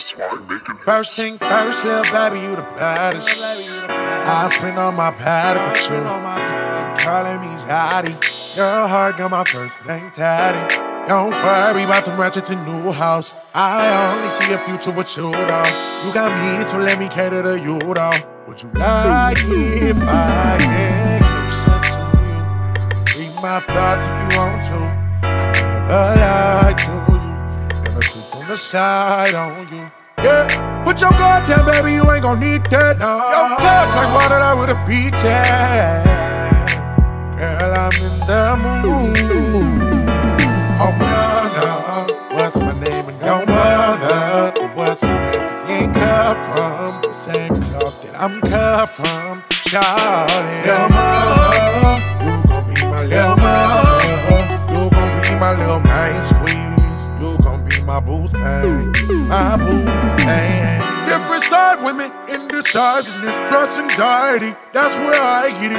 That's why I'm making First thing first, little baby, you the baddest. I spend all my paddock with you. Calling me Zaddy. Your heart got my first name tatted. Don't worry about them ratchets in new house. I only see a future with you, though. You got me, so let me cater to you, though. Would you like it if I get closer to you? Read my thoughts if you want to. I never lied to you. Never creep on the side on you. Yeah, put your guard down, baby, you ain't gon' need that, no. Your touch like water out with a beach, yeah. Girl, I'm in the mood. Oh, no, what's my name and your mother? What's your name? 'Cause you ain't cut from the same cloth that I'm cut from. Shawty, your mother, you gon' be my little mother. You gon' be my little main squeeze. You gon' be my Boo Thang, my Boo Thang. Different side women, indecisiveness, trust, anxiety. That's where I get it.